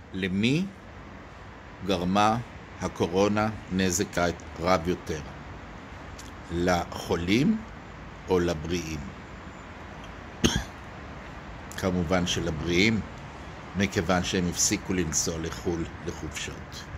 למי גרמה הקורונה נזק רב יותר? לחולים או לבריאים? כמובן שלבריאים, מכיוון שהם הפסיקו לנסוע לחו"ל לחופשות.